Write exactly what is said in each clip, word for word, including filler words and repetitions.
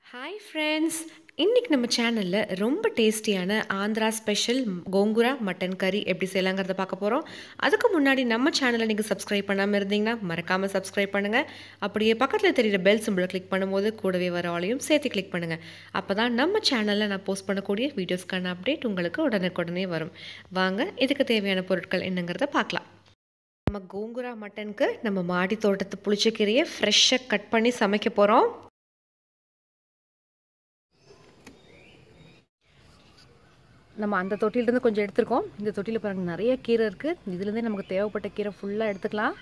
Hi friends, இன்னைக்கு நம்ம சேனல்ல ரொம்ப டேஸ்டியான ஆந்திரா ஸ்பெஷல் கோங்குரா மட்டன் கறி எப்படி செய்யலாங்கிறத பார்க்க போறோம். அதுக்கு முன்னாடி நம்ம சேனலை நீங்க சப்ஸ்கிரைப் பண்ணாம இருந்தீங்கன்னா மறக்காம சப்ஸ்கிரைப் பண்ணுங்க. அப்படியே பக்கத்துல தெரியுற பெல் சிம்பிளை கிளிக் பண்ணும்போது கூடவே வர ஆளையும் சேர்த்து கிளிக் பண்ணுங்க. அப்பதான் நம்ம சேனல்ல நான் போஸ்ட் பண்ணக்கூடிய வீடியோஸ்க்கான அப்டேட் உங்களுக்கு உடனுக்குடனே வரும். வாங்க இதுக்கு தேவையான பொருட்கள் என்னங்கிறத பார்க்கலாம். நம்ம கோங்குரா மட்டனுக்கு நம்ம மாடி தோட்டத்து புளிச்சக்கீரையை ஃப்ரெஷ்ஷாக கட் பண்ணி சமைக்க போறோம். நம்ம அந்த தொட்டிலிருந்து கொஞ்சம் எடுத்துருக்கோம். இந்த தொட்டியில் பாருங்கள் நிறைய கீரை இருக்குது. இதுலேருந்தே நமக்கு தேவைப்பட்ட கீரை ஃபுல்லாக எடுத்துக்கலாம்.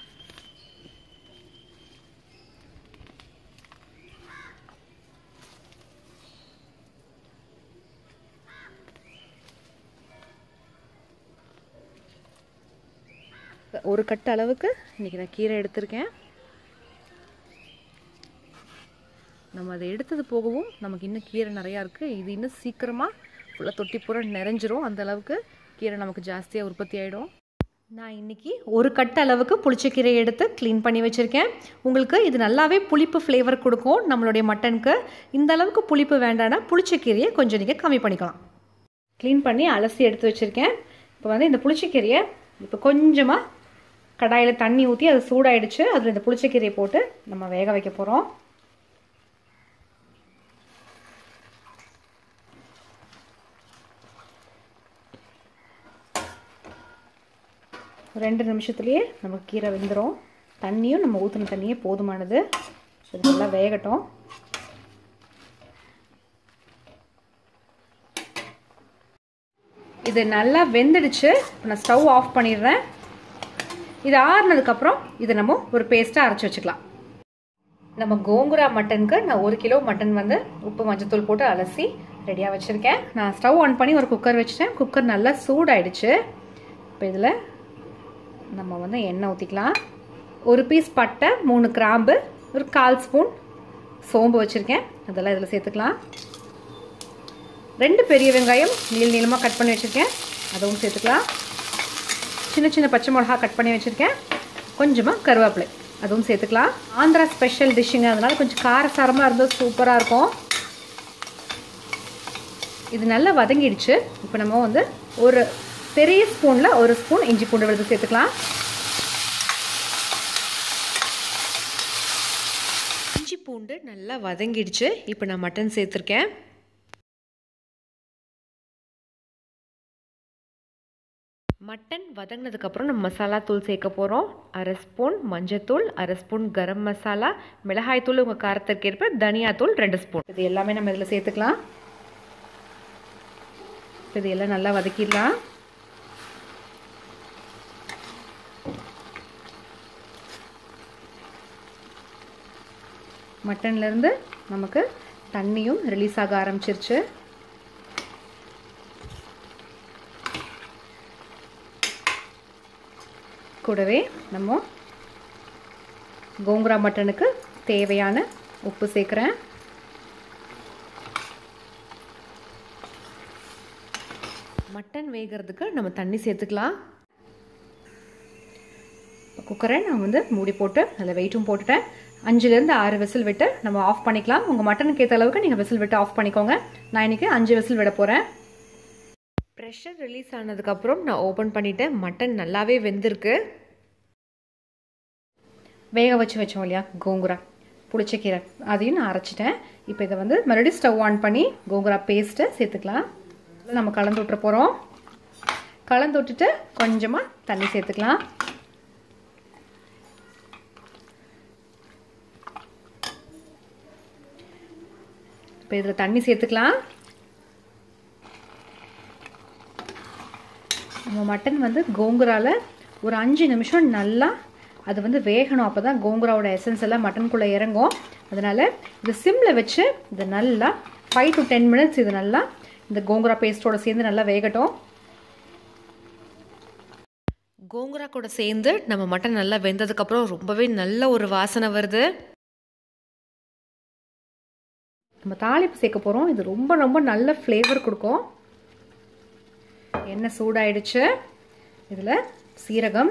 ஒரு கட்டு அளவுக்கு இன்றைக்கி நான் கீரை எடுத்திருக்கேன். நம்ம அதை எடுத்தது போகவும் நமக்கு இன்னும் கீரை நிறையா இருக்குது. இது இன்னும் சீக்கிரமாக ஃபுல்லாக தொட்டி பூரா நிறைஞ்சிரும். அந்த அளவுக்கு கீரை நமக்கு ஜாஸ்தியாக உற்பத்தி ஆகிடும். நான் இன்றைக்கி ஒரு கட்டு அளவுக்கு புளிச்சக்கீரையை எடுத்து க்ளீன் பண்ணி வச்சுருக்கேன். உங்களுக்கு இது நல்லாவே புளிப்பு ஃப்ளேவர் கொடுக்கும் நம்மளுடைய மட்டனுக்கு. இந்த அளவுக்கு புளிப்பு வேண்டாம்னா புளிச்சக்கீரையை கொஞ்சம் நீங்கள் கம்மி பண்ணிக்கலாம். க்ளீன் பண்ணி அலசி எடுத்து வச்சுருக்கேன். இப்போ வந்து இந்த புளிச்சக்கீரையை இப்போ கொஞ்சமாக கடாயில் தண்ணி ஊற்றி அது சூடாயிடுச்சு. அதில் இந்த புளிச்சக்கீரையை போட்டு நம்ம வேக வைக்க போகிறோம். ரெண்டு நிமிஷத்துலேயே நமக்கு கீரை வெந்துடும். தண்ணியும் நம்ம ஊற்றின தண்ணியே போதுமானது. இது நல்லா வேகட்டும். இது நல்லா வெந்துடுச்சு. நான் ஸ்டவ் ஆஃப் பண்ணிடுறேன். இது ஆறுனதுக்கப்புறம் இதை நம்ம ஒரு பேஸ்ட்டாக அரைச்சி வச்சுக்கலாம். நம்ம கோங்குரா மட்டனுக்கு நான் ஒரு கிலோ மட்டன் வந்து உப்பு மஞ்சத்தூள் போட்டு அலசி ரெடியாக வச்சுருக்கேன். நான் ஸ்டவ் ஆன் பண்ணி ஒரு குக்கர் வச்சுட்டேன். குக்கர் நல்லா சூடாயிடுச்சு. இப்போ இதில் நம்ம வந்து எண்ணெய் ஊற்றிக்கலாம். ஒரு பீஸ் பட்டை, மூணு கிராம்பு, ஒரு கால் ஸ்பூன் சோம்பு வச்சுருக்கேன். அதெல்லாம் இதில் சேர்த்துக்கலாம். ரெண்டு பெரிய வெங்காயம் நீள நீளமாக கட் பண்ணி வச்சுருக்கேன். அதுவும் சேர்த்துக்கலாம். சின்ன சின்ன பச்சை மிளகா கட் பண்ணி வச்சுருக்கேன். கொஞ்சமாக கருவேப்பிலை அதுவும் சேர்த்துக்கலாம். ஆந்திரா ஸ்பெஷல் டிஷ்ஷுங்க, அதனால் கொஞ்சம் காரசாரமாக இருந்தால் சூப்பராக இருக்கும். இது நல்லா வதங்கிடுச்சு. இப்போ நம்ம வந்து ஒரு பெரிய ஸ்பூனில் ஒரு ஸ்பூன் இஞ்சி பூண்டு விழுது சேர்த்துக்கலாம். இஞ்சி பூண்டு நல்லா வதங்கிடுச்சு. இப்போ நான் மட்டன் சேர்த்துருக்கேன். மட்டன் வதங்கினதுக்கப்புறம் நம்ம மசாலா தூள் சேர்க்க போகிறோம். அரை ஸ்பூன் மஞ்சத்தூள், அரை ஸ்பூன் கரம் மசாலா, மிளகாய் தூள் உங்கள் காரத்திற்கு ஏற்ப, தனியாத்தூள் ரெண்டு ஸ்பூன். இது எல்லாமே நம்ம இதில் சேர்த்துக்கலாம். இது எல்லாம் நல்லா வதக்கிடலாம். மட்டன்லேருந்து நமக்கு தண்ணியும் ரிலீஸ் ஆக ஆரம்பிச்சிருச்சு. கூடவே நம்ம கோங்குரா மட்டனுக்கு தேவையான உப்பு சேர்க்குறேன். மட்டன் வேகிறதுக்கு நம்ம தண்ணி சேர்த்துக்கலாம். குக்கரை நான் வந்து மூடி போட்டு அதில் வெயிட்டும் போட்டுட்டேன். அஞ்சுலேருந்து ஆறு விசில் விட்டு நம்ம ஆஃப் பண்ணிக்கலாம். உங்கள் மட்டனுக்கு ஏற்ற அளவுக்கு நீங்கள் விசில் விட்டு ஆஃப் பண்ணிக்கோங்க. நான் இன்றைக்கி அஞ்சு விசில் விட போகிறேன். ப்ரெஷர் ரிலீஸ் ஆனதுக்கப்புறம் நான் ஓப்பன் பண்ணிவிட்டேன். மட்டன் நல்லாவே வெந்திருக்கு. வேக வச்சு வச்சோம் இல்லையா கோங்குரா புளிச்சக்கீரை, அதையும் நான் அரைச்சிட்டேன். இப்போ இதை வந்து மறுபடியும் ஸ்டவ் ஆன் பண்ணி கோங்குரா பேஸ்ட்டை சேர்த்துக்கலாம். நம்ம கலந்து விட்டுற போகிறோம். கலந்து விட்டுட்டு கொஞ்சமாக தண்ணி சேர்த்துக்கலாம். இப்போ இதில் தண்ணி சேர்த்துக்கலாம். நம்ம மட்டன் வந்து கோங்குராவில் ஒரு அஞ்சு நிமிஷம் நல்லா அது வந்து வேகணும். அப்போ தான் கோங்குராவோட எசன்ஸ் எல்லாம் மட்டனுக்குள்ளே இறங்கும். அதனால் இது சிம்மில் வச்சு இது நல்லா ஃபைவ் டு டென் மினிட்ஸ் இது நல்லா இந்த கோங்குரா பேஸ்ட்டோட சேர்ந்து நல்லா வேகட்டும். கோங்குரா கூட சேர்ந்து நம்ம மட்டன் நல்லா வெந்ததுக்கப்புறம் ரொம்பவே நல்ல ஒரு வாசனை வருது. நம்ம தாளிப்பு சேர்க்க போகிறோம். இது ரொம்ப ரொம்ப நல்ல ஃப்ளேவர் கொடுக்கும். எண்ணெய் சூடாயிடுச்சு. இதில் சீரகம்,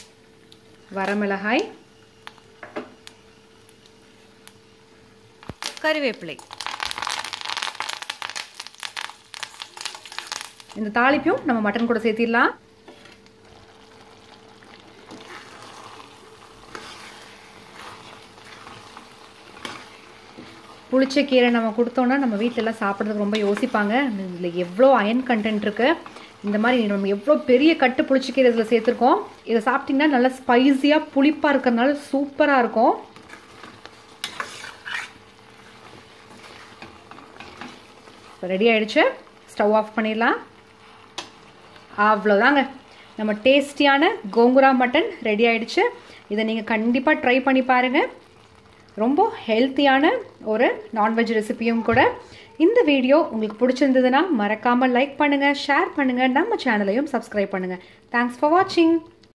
வரமிளகாய், கறிவேப்பிலை. இந்த தாளிப்பையும் நம்ம மட்டன் கூட சேர்த்திடலாம். புளிச்ச கீரை நம்ம கொடுத்தோன்னா நம்ம வீட்டில எல்லாம் சாப்பிட்றதுக்கு ரொம்ப யோசிப்பாங்க. இதில் எவ்வளோ அயன் கண்டென்ட் இருக்குது. இந்த மாதிரி நம்ம எவ்வளோ பெரிய கட்டு புளிச்ச கீரை இதில் சேர்த்துருக்கோம். இதை சாப்பிட்டிங்கன்னா நல்லா ஸ்பைஸியாக புளிப்பாக இருக்கிறதுனால சூப்பராக இருக்கும். ரெடி ஆகிடுச்சு. ஸ்டவ் ஆஃப் பண்ணிடலாம். அவ்வளோதாங்க, நம்ம டேஸ்டியான கோங்குரா மட்டன் ரெடி ஆகிடுச்சு. இதை நீங்கள் கண்டிப்பாக ட்ரை பண்ணி பாருங்கள். ரொம்ப ஹெல்த்தியான ஒரு நான்வெஜ் ரெசிபியும் கூட. இந்த வீடியோ உங்களுக்கு பிடிச்சிருந்ததுன்னா மறக்காமல் லைக் பண்ணுங்கள், ஷேர் பண்ணுங்கள், நம்ம சேனலையும் சப்ஸ்கிரைப் பண்ணுங்கள். தேங்க்ஸ் ஃபார் வாட்சிங்.